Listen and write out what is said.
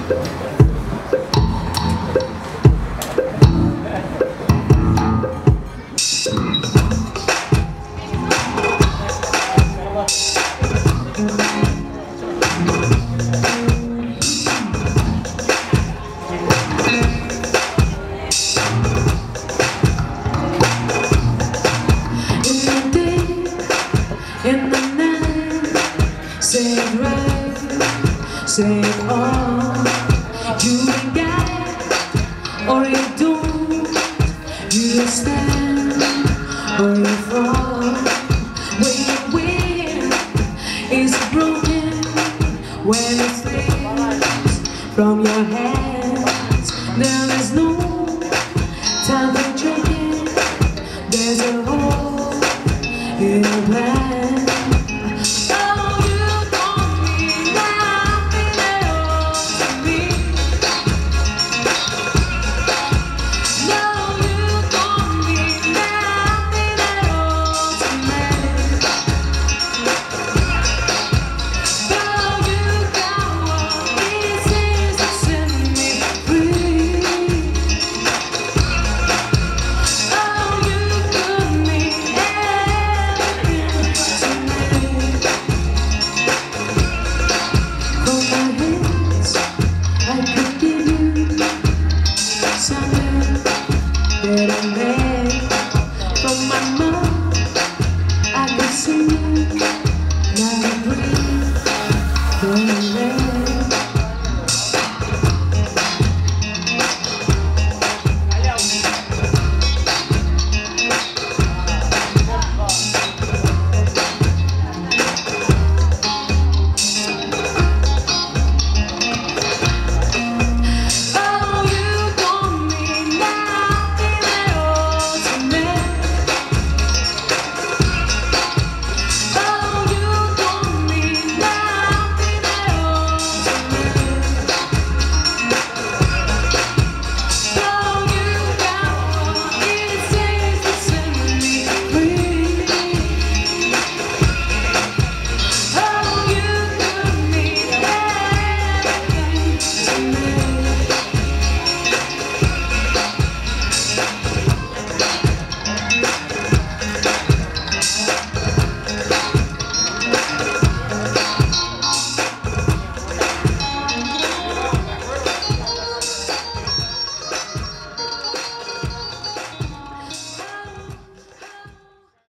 In the night, say it right, say it all. You ain't got it, or you don't. You stand, or you fall. When your will is broken, when it slips from your hands, there is no time for drinking. There's a